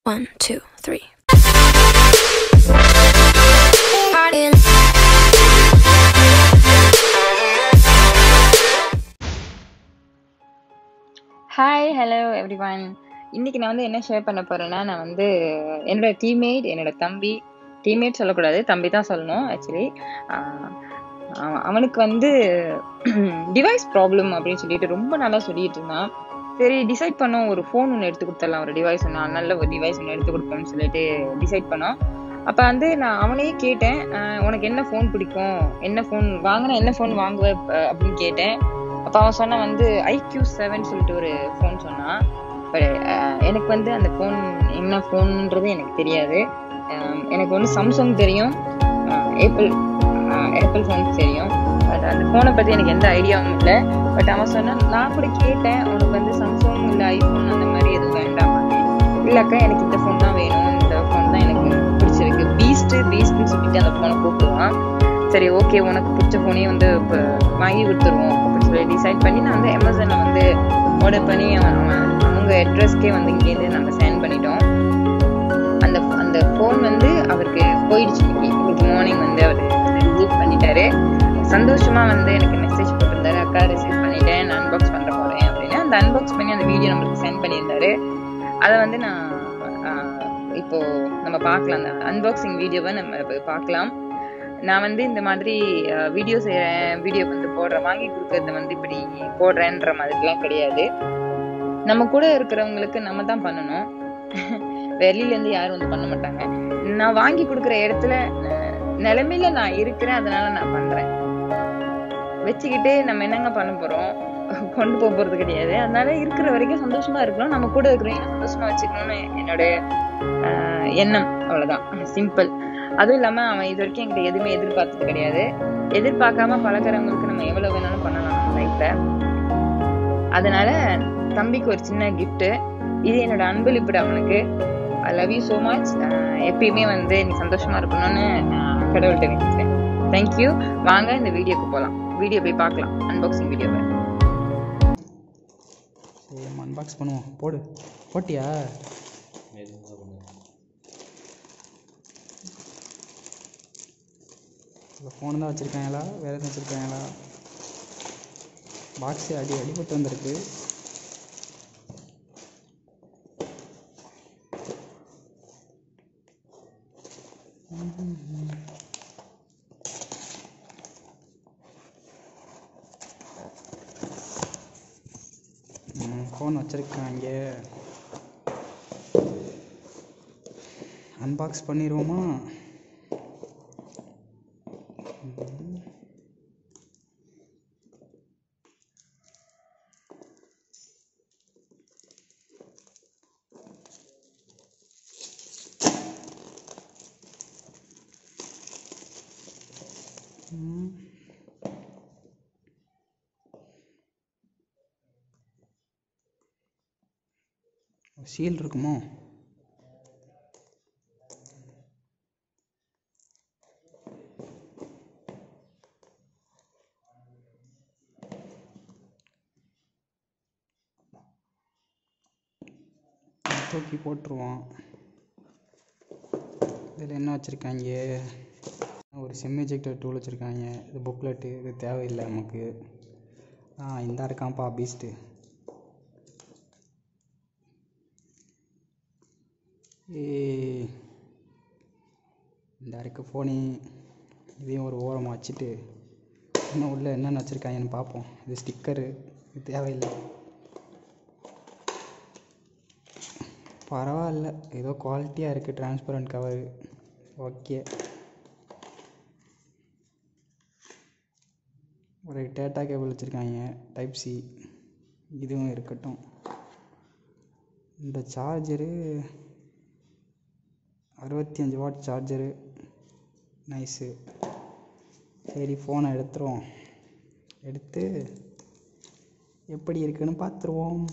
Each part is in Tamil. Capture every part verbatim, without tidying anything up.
One, two, three. Hi hello everyone. இன்றைக்கி நான் வந்து என்ன ஷேர் பண்ண போகிறேன்னா, நான் வந்து என்னோடய டீம்மேட், என்னோடய தம்பி, டீம்மேட் சொல்லக்கூடாது, தம்பி தான் சொல்லணும் ஆக்சுவலி. அவனுக்கு வந்து டிவைஸ் ப்ராப்ளம் அப்படின்னு சொல்லிட்டு ரொம்ப நல்லா சொல்லிட்டு இருந்தான். சரி டிசைட் பண்ணோம், ஒரு ஃபோன் ஒன்று எடுத்து கொடுத்துடலாம், ஒரு டிவைஸ் ஒன்று நல்ல ஒரு டிவைஸ் ஒன்று எடுத்து கொடுப்போம்னு சொல்லிட்டு டிசைட் பண்ணோம். அப்போ வந்து நான் அவனையே கேட்டேன், உனக்கு என்ன ஃபோன் பிடிக்கும், என்ன ஃபோன் வாங்கினா என்ன ஃபோன் வாங்குவேன் அப்படின்னு கேட்டேன். அப்போ அவன் சொன்னான் வந்து ஐக்யூ செவன் சொல்லிட்டு ஒரு ஃபோன் சொன்னான். பட் எனக்கு வந்து அந்த ஃபோன் என்ன ஃபோன்ன்றது எனக்கு தெரியாது. எனக்கு வந்து சாம்சங் தெரியும், ஏப்பிள் ஏப்பிள் ஃபோன்ஸ் தெரியும். பட் அந்த ஃபோனை பற்றி எனக்கு எந்த ஐடியாவும் இல்லை. பட் அவன் சொன்னான், நான் கூட கேட்டேன், உனக்கு வந்து சாம்சங் இல்லை ஐஃபோன் அந்த மாதிரி எதுவும் வேண்டாமா? இல்லைக்கா எனக்கு இந்த ஃபோன் தான் வேணும், இந்த ஃபோன் தான் எனக்கு பிடிச்சிருக்கு, பீஸ்ட்டு பீஸ்ட்டுன்னு சொல்லிட்டு அந்த ஃபோனை கூப்பிடுவான். சரி ஓகே, உனக்கு பிடிச்ச ஃபோனே வந்து இப்போ வாங்கி கொடுத்துருவோம் அப்படின்னு சொல்லி டிசைட் பண்ணி நான் வந்து அமேசானில் வந்து ஆர்டர் பண்ணி அவன் அவங்க அட்ரஸ்க்கே வந்து இங்கேருந்து நாங்கள் சென்ட் பண்ணிட்டோம். அந்த அந்த ஃபோன் வந்து அவருக்கு போயிடுச்சு. இன்னைக்கு இன்னைக்கு மார்னிங் வந்து அவர் ரிசீவ் பண்ணிட்டாரு. சந்தோஷமாக வந்து எனக்கு மெசேஜ் போட்டிருந்தாரு, அக்கா ரிசீவ் பண்ணிட்டேன், நான் அன்பாக்ஸ் பண்ணுற போகிறேன் அப்படின்னு. அந்த அன்பாக்ஸ் பண்ணி அந்த வீடியோ நம்மளுக்கு சென்ட் பண்ணியிருந்தாரு. அதை வந்து நான் இப்போது நம்ம பார்க்கலாம், அந்த அன்பாக்சிங் வீடியோவை நம்ம பார்க்கலாம். நான் வந்து இந்த மாதிரி வீடியோ செய்கிறேன், வீடியோ வந்து போடுறேன், வாங்கி கொடுக்கறது வந்து இப்படி போடுறேன்ற மாதிரிலாம் கிடையாது. நம்ம கூட இருக்கிறவங்களுக்கு நம்ம தான் பண்ணணும், வெளியிலேருந்து யாரும் வந்து பண்ண மாட்டாங்க. நான் வாங்கி கொடுக்குற இடத்துல நிலைமையில நான் இருக்கிறேன், அதனால நான் பண்ணுறேன். வச்சுக்கிட்டு நம்ம என்னங்க பண்ண போகிறோம், கொண்டு போக போகிறது கிடையாது. அதனால இருக்கிற வரைக்கும் சந்தோஷமா இருக்கணும், நம்ம கூட இருக்கிறவங்க சந்தோஷமா வச்சுக்கணும்னு என்னோட எண்ணம். அவ்வளோதான், சிம்பிள். அதுவும் இல்லாமல் அவன் இது வரைக்கும் என்கிட்ட எதுவுமே எதிர்பார்த்தது கிடையாது. எதிர்பார்க்காம பழக்கிறவங்களுக்கு நம்ம எவ்வளோ வேணாலும் பண்ணலாம் நம்ம லைஃப்பில். அதனால தம்பிக்கு ஒரு சின்ன கிஃப்ட்டு, இது என்னோட அன்பளிப்பு அவனுக்கு. I love you so much. எப்பயுமே வந்து நீ சந்தோஷமா இருக்கணும்னு கடவுள்கிட்ட வேண்டிக்கிறேன். தேங்க்யூ. வாங்க இந்த வீடியோக்கு போகலாம், வீடியோ போய் பார்க்கலாம், அன்பாக்சிங் வீடியோவை. அன்பாக்ஸ் பண்ணுவோம். போடு, போட்டியா? இந்த ஃபோன் தான் வச்சுருக்காங்களா, வேறு எதுவும் வச்சுருக்காங்களா? பாக்ஸு அடி அடிபட்டு வந்திருக்கு. ஃபோன் வச்சுருக்காங்க, அன்பாக்ஸ் பண்ணிடுவோமா? சீல் இருக்குமோ? தூக்கி போட்டுருவோம். இதில் என்ன வச்சுருக்காங்க? ஒரு சிம் எஜெக்டர் டூல் வச்சுருக்காங்க. இது புக்லெட்டு, இது தேவையில்லை நமக்கு. ஆ இந்த இருக்கான்ப்பா பீஸ்ட்டு. ஏ இந்த இருக்க ஃபோனு, இதையும் ஒரு ஓரமாக வச்சுட்டு இன்னும் உள்ளே என்னென்ன வச்சுருக்காங்கன்னு பார்ப்போம். இது ஸ்டிக்கரு, இது தேவையில்லை. பரவாயில்ல, ஏதோ குவாலிட்டியாக இருக்குது. Transparent cover, okay. ஒரு டேட்டா கேபிள் வச்சுருக்காங்க, டைப் சி, இதுவும் இருக்கட்டும். இந்த சார்ஜரு அறுபத்தி அஞ்சு வாட் சார்ஜரு, நைஸு. சரி ஃபோனை எடுத்துருவோம், எடுத்து எப்படி இருக்குன்னு பார்த்துருவோம்.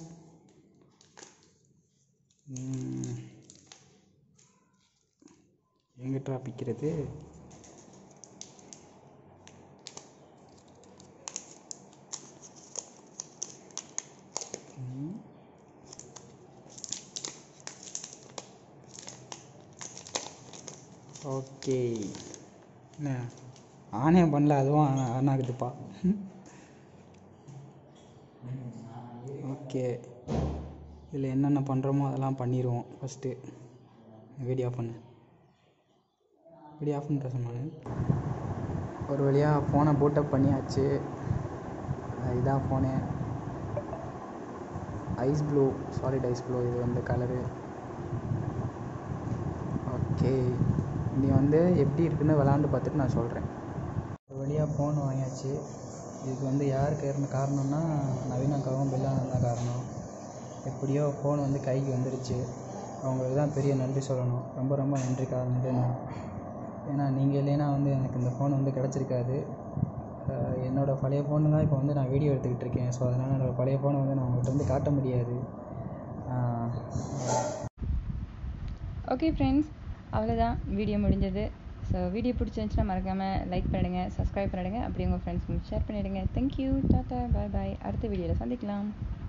எங்கிட்ட பிக்கிறது? ஓகே, என்ன ஆனே பண்ணல, அதுவும் ஆன் ஆன் ஆகுதுப்பா. ஓகே, இதில் என்னென்ன பண்ணுறோமோ அதெல்லாம் பண்ணிடுவோம். ஃபஸ்ட்டு வீடியோ ஆஃப் பண்ணு, வீடியோ ஆஃப் பண்ணுற சொன்னாங்க. ஒரு வழியாக ஃபோனை பூட்டப் பண்ணியாச்சு. இதான் phone, ice blue, solid ice blue இது வந்து கலரு. ஓகே, நீ வந்து எப்படி இருக்குன்னு விளாண்டு பார்த்துட்டு நான் சொல்கிறேன். ஒரு வழியாக ஃபோன் வாங்கியாச்சு. இதுக்கு வந்து யார் காரணம் காரணம்னா நவீனாக்காவும் பில்லாவும் தான் காரணம். எப்படியோ ஃபோன் வந்து கைக்கு வந்துடுச்சு. அவங்களுக்கு தான் பெரிய நன்றி சொல்லணும். ரொம்ப ரொம்ப நன்றி காரணம். ஏன்னா நீங்கள் இல்லைன்னா வந்து எனக்கு இந்த ஃபோன் வந்து கிடச்சிருக்காது. என்னோடய பழைய ஃபோனு தான் இப்போ வந்து நான் வீடியோ எடுத்துக்கிட்டு இருக்கேன். ஸோ அதனால் என்னோடய பழைய ஃபோனை வந்து நான் உங்கள்கிட்ட வந்து காட்ட முடியாது. ஓகே ஃப்ரெண்ட்ஸ், அவ்வளோதான், வீடியோ முடிஞ்சது. ஸோ வீடியோ பிடிச்சிருந்துச்சுன்னா மறக்காமல் லைக் பண்ணிடுங்க, சப்ஸ்கிரைப் பண்ணிடுங்க, அப்படி உங்கள் ஃப்ரெண்ட்ஸ்க்கு ஷேர் பண்ணிவிடுங்க. Thank you, tata, bye bye. அடுத்த வீடியோவில் சந்திக்கலாம்.